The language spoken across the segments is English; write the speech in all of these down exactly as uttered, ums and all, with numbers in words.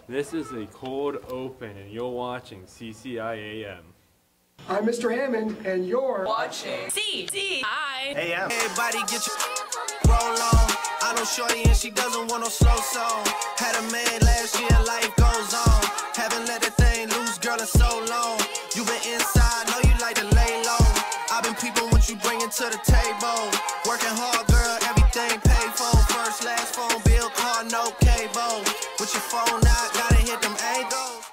This is a cold open, and you're watching C C I A M. I'm Mister Hammond, and you're watching C C I A M. Everybody get your roll on. I know shorty and she doesn't want no slow song. Had a man last year, life goes on. Haven't let that thing loose, girl, in so long. You been inside, know you like to lay low. I've been peeping what you bringing to the table. Working hard, girl, everything paid for. First, last phone bill, car, no cable. With your phone out, gotta hit them angles.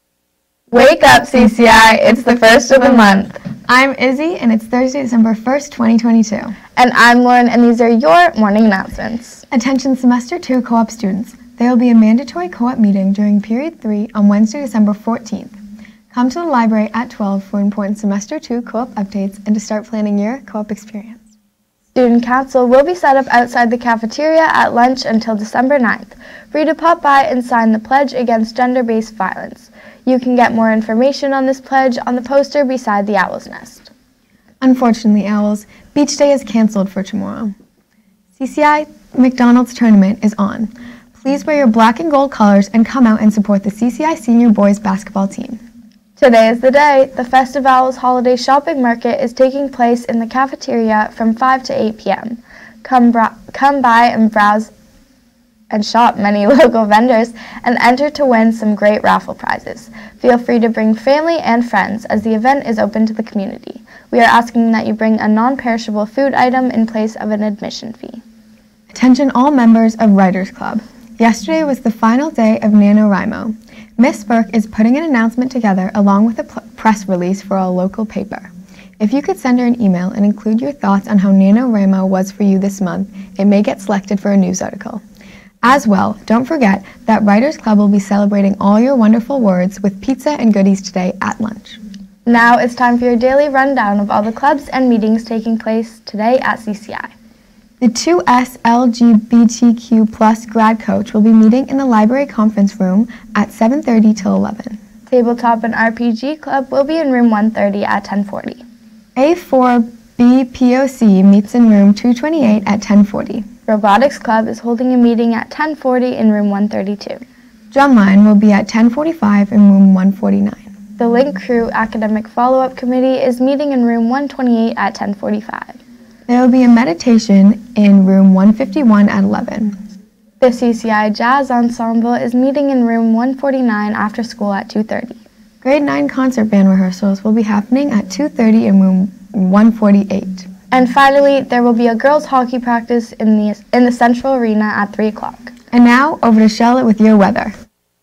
Wake up, C C I, it's the first of the month. I'm Izzy, and it's Thursday, December first, twenty twenty-two. And I'm Lauren, and these are your morning announcements. Attention Semester two Co-op students. There will be a mandatory co-op meeting during Period three on Wednesday, December fourteenth. Come to the library at twelve for important Semester two Co-op updates and to start planning your co-op experience. Student Council will be set up outside the cafeteria at lunch until December ninth. Free to pop by and sign the Pledge Against Gender-Based Violence. You can get more information on this pledge on the poster beside the Owl's Nest. Unfortunately, Owls, Beach Day is canceled for tomorrow. C C I McDonald's tournament is on. Please wear your black and gold colors and come out and support the C C I Senior Boys Basketball team. Today is the day. The Festive Owls Holiday Shopping Market is taking place in the cafeteria from five to eight p m Come, bra- come by and browse and shop many local vendors and enter to win some great raffle prizes. Feel free to bring family and friends as the event is open to the community. We are asking that you bring a non-perishable food item in place of an admission fee. Attention all members of Writers Club. Yesterday was the final day of NaNoWriMo. Miss Burke is putting an announcement together along with a p- press release for a local paper. If you could send her an email and include your thoughts on how NaNoWriMo was for you this month, it may get selected for a news article. As well, don't forget that Writers Club will be celebrating all your wonderful words with pizza and goodies today at lunch. Now it's time for your daily rundown of all the clubs and meetings taking place today at C C I. The two S L G B T Q plus grad coach will be meeting in the library conference room at seven thirty till eleven. Tabletop and R P G Club will be in room one thirty at ten forty. A four B P O C meets in room two twenty-eight at ten forty. Robotics Club is holding a meeting at ten forty in room one thirty-two. Drumline will be at ten forty-five in room one forty-nine. The Link Crew Academic Follow-Up Committee is meeting in room one twenty-eight at ten forty-five. There will be a meditation in room one fifty-one at eleven. The C C I Jazz Ensemble is meeting in room one forty-nine after school at two thirty. Grade nine concert band rehearsals will be happening at two thirty in room one forty-eight. And finally, there will be a girls' hockey practice in the in the Central Arena at three o'clock. And now, over to Charlotte with your weather.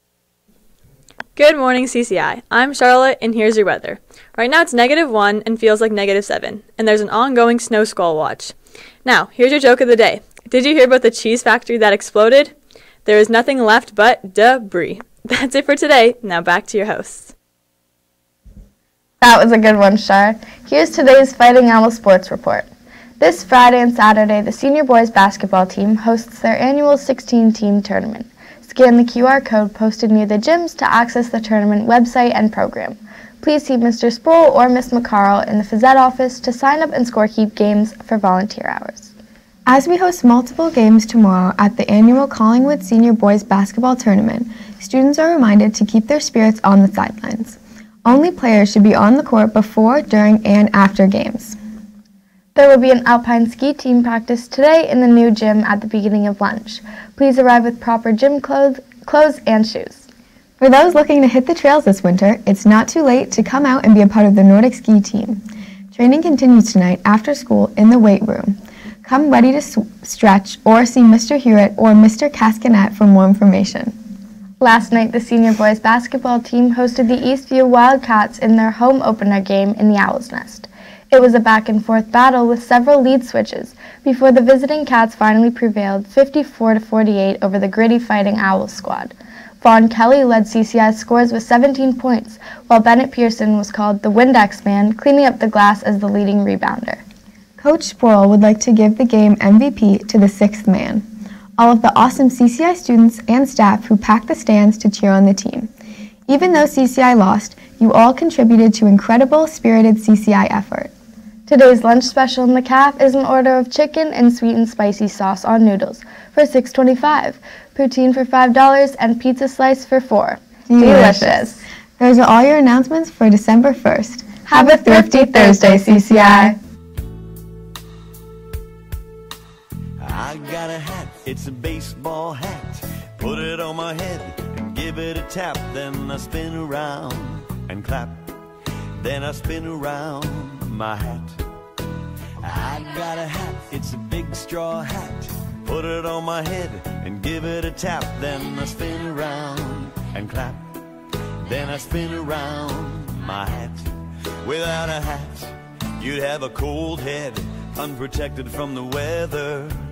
Good morning, C C I. I'm Charlotte, and here's your weather. Right now it's negative one and feels like negative seven, and there's an ongoing snow squall watch. Now, here's your joke of the day. Did you hear about the cheese factory that exploded? There is nothing left but debris. That's it for today. Now back to your hosts. That was a good one, Char. Here's today's Fighting Owl Sports Report. This Friday and Saturday, the senior boys basketball team hosts their annual sixteen-team tournament. Scan the Q R code posted near the gyms to access the tournament website and program. Please see Mister Sproul or Miss McCarl in the phys ed office to sign up and scorekeep games for volunteer hours. As we host multiple games tomorrow at the annual Collingwood Senior Boys Basketball Tournament, students are reminded to keep their spirits on the sidelines. Only players should be on the court before, during, and after games. There will be an alpine ski team practice today in the new gym at the beginning of lunch. Please arrive with proper gym clothes, clothes and shoes. For those looking to hit the trails this winter, it's not too late to come out and be a part of the Nordic ski team. Training continues tonight after school in the weight room. Come ready to s- stretch or see Mister Hewitt or Mister Cascanet for more information. Last night, the senior boys basketball team hosted the Eastview Wildcats in their home opener game in the Owl's Nest. It was a back-and-forth battle with several lead switches before the visiting Cats finally prevailed fifty-four to forty-eight over the gritty Fighting Owls squad. Vaughn Kelly led C C I's scores with seventeen points, while Bennett Pearson was called the Windex Man, cleaning up the glass as the leading rebounder. Coach Sproul would like to give the game M V P to the sixth man, all of the awesome C C I students and staff who packed the stands to cheer on the team. Even though C C I lost, you all contributed to incredible, spirited C C I effort. Today's lunch special in the Calf is an order of chicken and sweet and spicy sauce on noodles for six twenty-five, poutine for five dollars, and pizza slice for four dollars. Delicious. Those are all your announcements for December first. Have a thrifty Thursday, C C I. I got a hat, it's a baseball hat. Put it on my head and give it a tap. Then I spin around and clap. Then I spin around my hat. I got a hat, it's a big straw hat. Put it on my head and give it a tap. Then I spin around and clap. Then I spin around my hat. Without a hat, you'd have a cold head, unprotected from the weather.